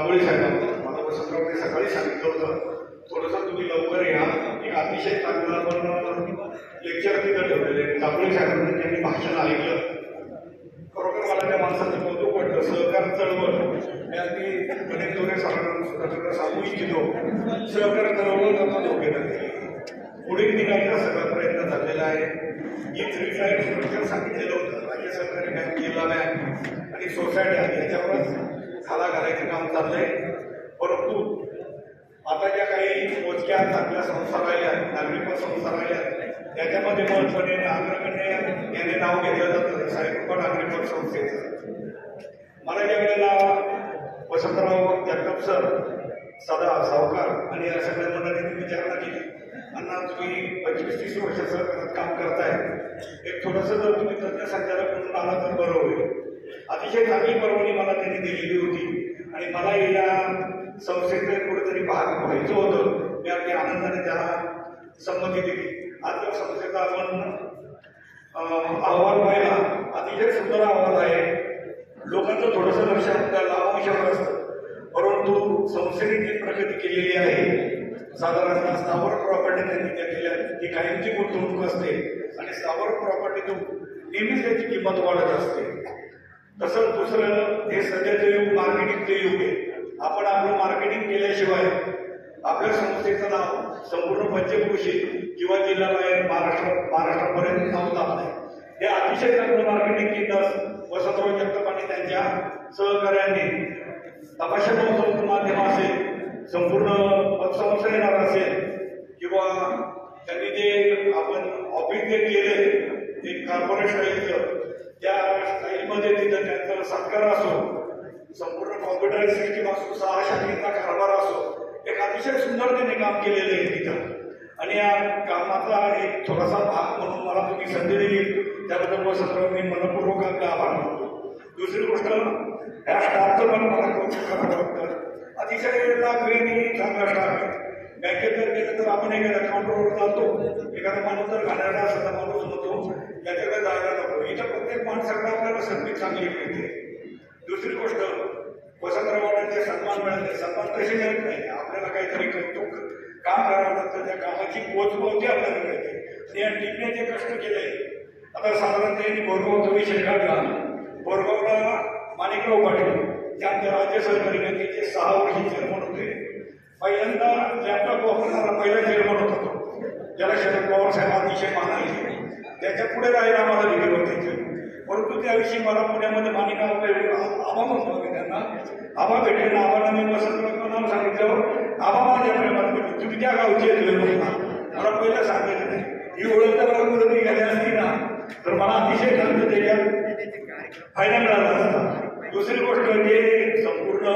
दाभोळे साहेब मला वसंतरावने सकाळी सांगितलं होतं थोडंसं तुम्ही लवकर या, एक अतिशय चांगलं आपण लेक्चर तिथं ठेवलेले. दाभोळे साहेबांनी त्यांनी भाषण ऐकलं, खरोखर मला त्या माणसाचं कौतुक वाटतं. सहकार चळवळ मी अगदी गणेश जोरे सरांना सांगू इच्छितो, सहकार चळवळ आपण दोघे पुढे निघायचा सगळा प्रयत्न झालेला आहे. ही 3 टाईप स्ट्रक्चर सांगितलेलं होतं, राज्य सरकारी बँक, जिल्हा बँक आणि सोसायट्या याच्यावरच घाला घालायचं काम चाललंय. परंतु आता ज्या काही मोजक्या चांगल्या संस्था राहिल्या, नागरिक संस्था राहिल्या, त्याच्यामध्ये महत्वाने अग्रगण्य याने नाव घेतलं जातं सायकोपा नागरिक संस्थेचं. मला ज्या वेळेला वसंतराव जगताप सर, सदा सावकार आणि या सगळ्या मंडळींनी विचारणा केली, अण्णा तुम्ही 25-30 वर्ष सरकारात काम करताय, एक थोडंसं जर तुम्ही तज्ञ संचालक म्हणून आला तर बरं होईल. अतिशय चांगली परवानगी मला त्यांनी दिलेली होती आणि मला या संस्थेकडे कुठेतरी भाग व्हायचं होतं. मी अगदी आनंदाने त्याला संमती दिली. आज त्या संस्थेचा आपण अहवाल पाहिला, अतिशय सुंदर अहवाल आहे. लोकांचं थोडंसं लक्ष आपल्या लाभांशावर असतं, परंतु संस्थेने जी प्रगती केलेली आहे, साधारणतः स्थावर प्रॉपर्टी त्यांनी घेतलेल्या ती कायमची गुंतवणूक असते आणि स्थावर प्रॉपर्टीतून नेहमीच त्याची किंमत वाढत असते. तसंच दुसरं हे सध्याचं युग मार्केटिंगचं युग आहे. आपण आपलं मार्केटिंग केल्याशिवाय आपल्या संस्थेचं नाव संपूर्ण पंचक्रोशी किंवा जिल्ह्याबाहेर महाराष्ट्रापर्यंत नाव जात नाही. हे अतिशय चांगलं मार्केटिंग केलं वसंतराव जगताप आणि त्यांच्या सहकार्यांनी. तमाशा महोत्सवाचं माध्यम असेल, संपूर्ण पतसंस्था येणार असेल, किंवा त्यांनी जे आपण ऑफिस जे केले ते कॉर्पोरेट स्टाईलचं, त्या स्टाईलमध्ये तिथं त्यांचा सत्कार असो, संपूर्ण कॉम्प्युटर सिस्टीम असो, 6 शाखेचा कारभार असो, एक अतिशय सुंदर त्यांनी काम केलेलं आहे तिथं. आणि या कामाचा एक थोडासा भाग म्हणून मला तुम्ही संधी दिली, त्याबद्दल वसंतराव मी मनपूर्वक आभार मानतो. दुसरी गोष्ट, ह्या स्टाफचं मला कौतुक करावं वाटतं. अतिशय लागलेली चांगला स्टाफ आहे. बँकेत जर गेलं तर आपण एखाद्या काउंटरवर जातो, एखादा माणूस जर घालणारा असा माणूस होतो, त्याच्याकडे जायला नको. इथं प्रत्येक माणसाकडे आपल्याला संधी चांगली मिळते. दुसरी गोष्ट, वसंतरावांचे सन्मान मिळाले. सन्मान तसे मिळत नाही, आपल्याला काहीतरी कौतुक काम करावं लागतं, त्या कामाची पोचपावती आपल्याला मिळते. आणि या टीमने जे कष्ट केले, आता साधारणतः यांनी बोरगावचा विषय काढला. बोरगावला माणिकराव पाटील ते आमच्या राज्य सहकारी बँकेचे 6 वर्षी चेअरमन होते. पहिल्यांदा लॅपटॉप वापरणारा पहिला चेअरमन होता तो, ज्याला शरद पवार साहेब अतिशय मानायचे. त्याच्या पुढे राहिला आम्हाला देखील होते. परंतु त्याविषयी मला पुण्यामध्ये मानिका आबा म्हणतो आम्ही त्यांना, आबा भेटले ना. आबांना मी वसंतरावचं नाव सांगितल्यावर आबा माझ्या प्रेमात भेटले, तुम्ही त्या गावची मला पहिलं सांगायचं नाही. ही ओळख तर मला निघाली असती ना तर मला अतिशय खर्च त्याच्यात फायदा मिळाला असता. दुसरी गोष्ट म्हणजे संपूर्ण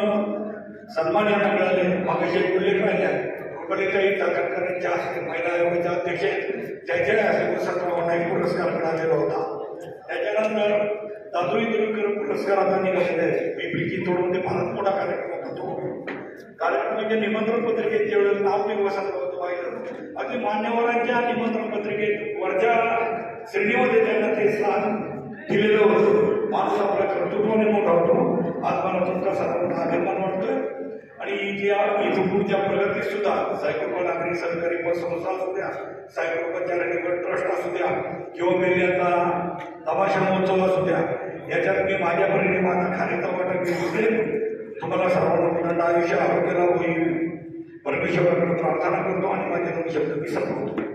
सन्मान यांना मिळाले. मागाशी उल्लेख राहिला, रुपरेताई तळकरकरांच्या महिला आयोगाच्या अध्यक्ष, त्याच्या वसंतरावांना एक पुरस्कार मिळालेला होता. त्याच्यानंतर दादोई दुरुकर पुरस्कार आता निघालेले आहे. पिंपरीची तोडमध्ये फारच मोठा कार्यक्रम होतो. कार्यक्रमाच्या निमंत्रण पत्रिकेच्या वेळेला नाव मी वसंतरावचं पाहिलं. अगदी मान्यवरांच्या निमंत्रण पत्रिकेत वरच्या श्रेणीमध्ये त्यांना ते स्थान दिलेलं होतं. माणूस आपल्या कर्तृत्वाने मोठा होतो. आज मला तुमचा सर्वांना अभिमान वाटतोय. आणि इथून पुढच्या प्रगतीत सुद्धा सायकोपा नागरिक सहकारी पतसंस्था असू द्या, सायकोपा चॅरिटेबल ट्रस्ट असू द्या, किंवा मेल्यांचा तमाशा महोत्सव असू द्या, याच्यात मी माझ्या परीने माझा खारीचा वाटा घेऊन तुम्हाला सर्वांना प्रचंड आयुष्य आरोग्याला होईल परमेश्वराकडे प्रार्थना करतो आणि माझे 2 शब्द मी संपवतो.